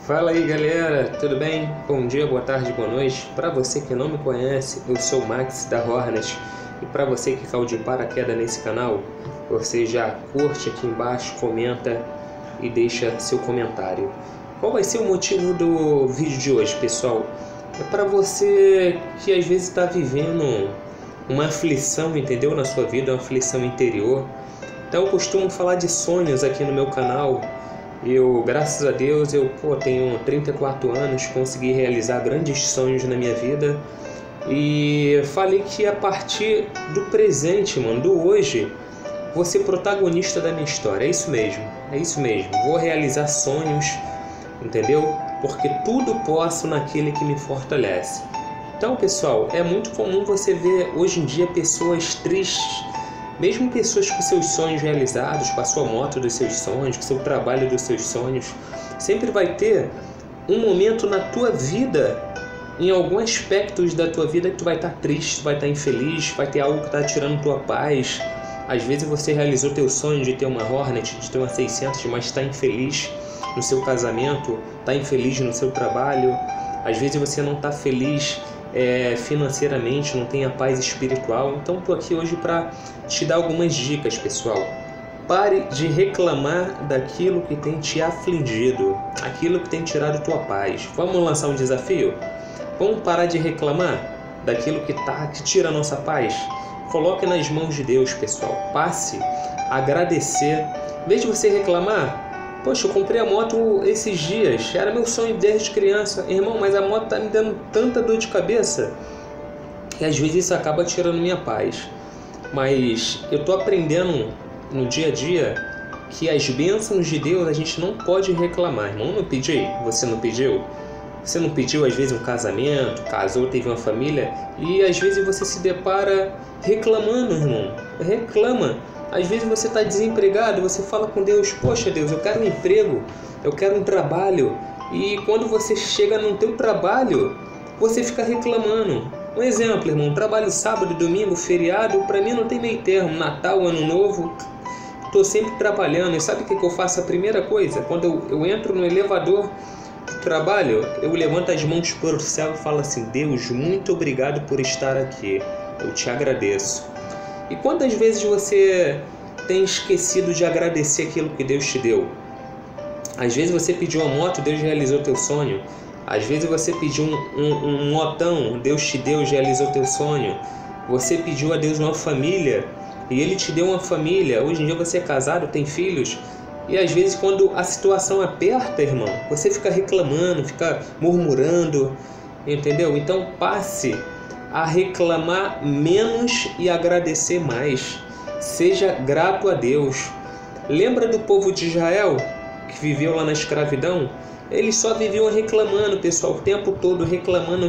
Fala aí galera, tudo bem? Bom dia, boa tarde, boa noite. Para você que não me conhece, eu sou o Max da Hornet. E para você que caiu de paraquedas nesse canal, você já curte aqui embaixo, comenta e deixa seu comentário. Qual vai ser o motivo do vídeo de hoje, pessoal? É para você que às vezes está vivendo uma aflição, entendeu? Na sua vida, uma aflição interior. Então eu costumo falar de sonhos aqui no meu canal. Eu, graças a Deus, tenho 34 anos, consegui realizar grandes sonhos na minha vida. E falei que a partir do presente, do hoje, vou ser protagonista da minha história. É isso mesmo. Vou realizar sonhos, entendeu? Porque tudo posso naquele que me fortalece. Então, pessoal, é muito comum você ver hoje em dia pessoas tristes, mesmo pessoas com seus sonhos realizados, com a sua moto dos seus sonhos, com o seu trabalho dos seus sonhos. Sempre vai ter um momento na tua vida, em alguns aspectos da tua vida, que tu vai estar triste, tu vai estar infeliz, vai ter algo que está tirando tua paz. Às vezes você realizou teu sonho de ter uma Hornet, de ter uma 600, mas está infeliz no seu casamento, está infeliz no seu trabalho. Às vezes você não está feliz financeiramente, não tem a paz espiritual. Então estou aqui hoje para te dar algumas dicas, pessoal. Pare de reclamar daquilo que tem te afligido, aquilo que tem tirado tua paz. Vamos lançar um desafio? Vamos parar de reclamar daquilo que tira a nossa paz? Coloque nas mãos de Deus, pessoal. Passe a agradecer. Em vez de você reclamar, poxa, eu comprei a moto esses dias, era meu sonho desde criança. Irmão, mas a moto está me dando tanta dor de cabeça que às vezes isso acaba tirando minha paz. Mas eu estou aprendendo no dia a dia que as bênçãos de Deus a gente não pode reclamar. Irmão, não pedi? Você não pediu? Você não pediu às vezes um casamento, casou, teve uma família, e às vezes você se depara reclamando, irmão. Reclama. Às vezes você está desempregado, você fala com Deus: poxa Deus, eu quero um emprego, eu quero um trabalho. E quando você chega no teu trabalho, você fica reclamando. Um exemplo, irmão, trabalho sábado, domingo, feriado, para mim não tem meio termo. Natal, Ano Novo, estou sempre trabalhando. E sabe o que eu faço? A primeira coisa, quando eu entro no elevador do trabalho, eu levanto as mãos para o céu e falo assim: Deus, muito obrigado por estar aqui, eu te agradeço. E quantas vezes você tem esquecido de agradecer aquilo que Deus te deu? Às vezes você pediu uma moto, Deus realizou teu sonho. Às vezes você pediu um motão, Deus te deu, realizou teu sonho. Você pediu a Deus uma família e Ele te deu uma família. Hoje em dia você é casado, tem filhos. E às vezes quando a situação aperta, irmão, você fica reclamando, fica murmurando, entendeu? Então passe a reclamar menos e agradecer mais. Seja grato a Deus. Lembra do povo de Israel que viveu lá na escravidão? Eles só viviam reclamando, pessoal, o tempo todo reclamando.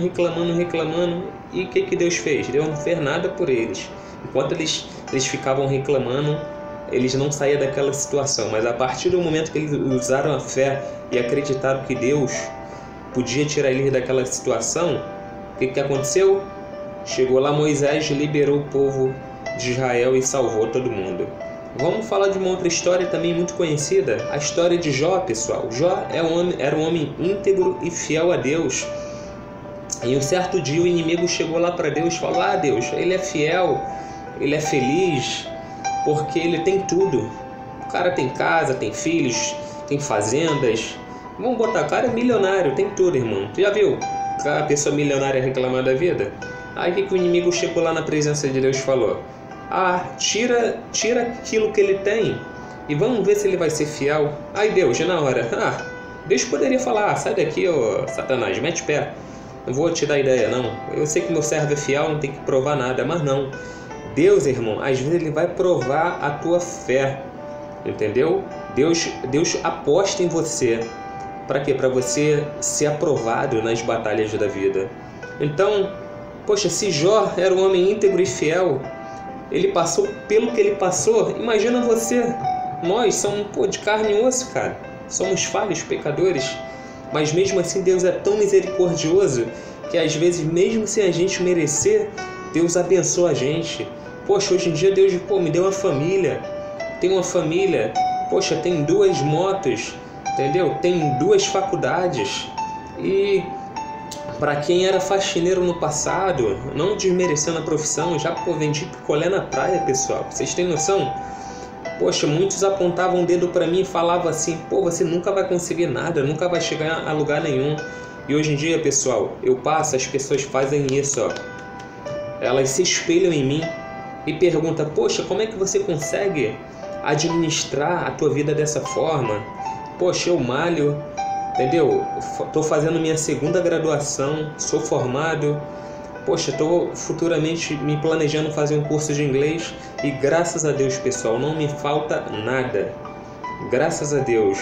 E o que Deus fez? Deus não fez nada por eles. Enquanto eles ficavam reclamando, eles não saíam daquela situação. Mas a partir do momento que eles usaram a fé e acreditaram que Deus podia tirar eles daquela situação, o que aconteceu? Chegou lá Moisés, liberou o povo de Israel e salvou todo mundo. Vamos falar de uma outra história também muito conhecida, a história de Jó, pessoal. Jó era um homem íntegro e fiel a Deus. E um certo dia o inimigo chegou lá para Deus e falou: Deus, ele é fiel, ele é feliz, porque ele tem tudo. O cara tem casa, tem filhos, tem fazendas. Vamos botar, o cara é milionário, tem tudo, irmão. Tu já viu a pessoa milionária reclamar da vida? Aí o que o inimigo chegou lá na presença de Deus e falou: tira aquilo que ele tem e vamos ver se ele vai ser fiel. Aí Deus, na hora, Deus poderia falar: sai daqui, ô Satanás, mete pé, não vou te dar ideia não, eu sei que meu servo é fiel, não tem que provar nada. Mas não, Deus, irmão, às vezes ele vai provar a tua fé, entendeu? Deus aposta em você. Para quê? Para você ser aprovado nas batalhas da vida. Então, poxa, se Jó era um homem íntegro e fiel, ele passou pelo que ele passou, imagina você. Nós somos de carne e osso, cara. Somos falhos, pecadores. Mas mesmo assim Deus é tão misericordioso que às vezes, mesmo sem a gente merecer, Deus abençoa a gente. Poxa, hoje em dia Deus me deu uma família. Tem uma família, poxa, tem 2 motos. entendeu? Tem 2 faculdades e para quem era faxineiro no passado, não desmerecendo a profissão, já vendi picolé na praia, pessoal. Vocês têm noção? Poxa, muitos apontavam o dedo para mim e falavam assim: pô, você nunca vai conseguir nada, nunca vai chegar a lugar nenhum. E hoje em dia, pessoal, eu passo, as pessoas fazem isso, ó. Elas se espelham em mim e perguntam: poxa, como é que você consegue administrar a tua vida dessa forma? Poxa, eu malho, entendeu? Estou fazendo minha 2ª graduação, sou formado. Poxa, estou futuramente me planejando fazer um curso de inglês e graças a Deus, pessoal, não me falta nada. Graças a Deus.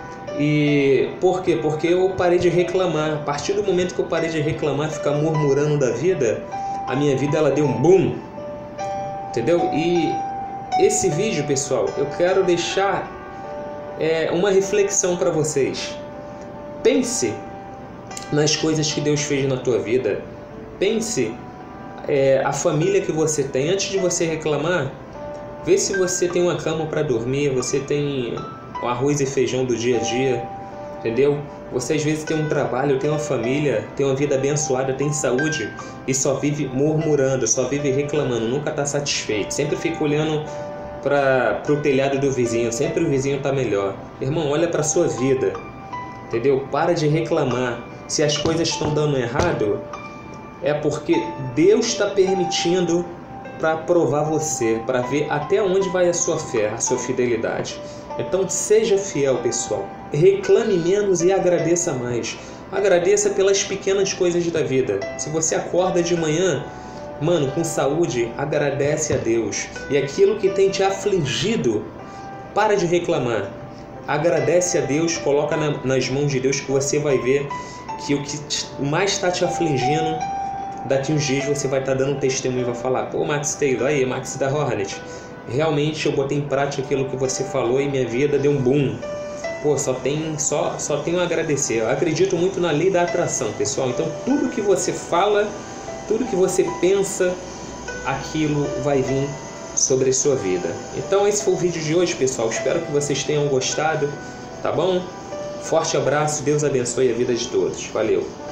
E por quê? Porque eu parei de reclamar. A partir do momento que eu parei de reclamar, ficar murmurando da vida, a minha vida ela deu um boom. Entendeu? E esse vídeo, pessoal, eu quero deixar uma reflexão para vocês. Pense nas coisas que Deus fez na tua vida. Pense a família que você tem. Antes de você reclamar, vê se você tem uma cama para dormir, você tem o arroz e feijão do dia a dia, entendeu? Você às vezes tem um trabalho, tem uma família, tem uma vida abençoada, tem saúde e só vive murmurando, só vive reclamando, nunca está satisfeito, sempre fica olhando para o telhado do vizinho, sempre o vizinho está melhor. Irmão, olha para a sua vida, entendeu? Para de reclamar. Se as coisas estão dando errado, é porque Deus está permitindo para provar você, para ver até onde vai a sua fé, a sua fidelidade. Então seja fiel, pessoal. Reclame menos e agradeça mais. Agradeça pelas pequenas coisas da vida. Se você acorda de manhã, mano, com saúde, agradece a Deus. E aquilo que tem te afligido, para de reclamar. Agradece a Deus, coloca nas mãos de Deus, que você vai ver que o que mais está te afligindo, daqui uns dias você vai estar dando um testemunho e vai falar: pô, Max Taylor, aí, Max da Hornet, realmente eu botei em prática aquilo que você falou e minha vida deu um boom. Pô, só tenho a agradecer. Eu acredito muito na lei da atração, pessoal. Então tudo que você fala, tudo que você pensa, aquilo vai vir sobre a sua vida. Então esse foi o vídeo de hoje, pessoal. Espero que vocês tenham gostado, tá bom? Forte abraço, Deus abençoe a vida de todos. Valeu!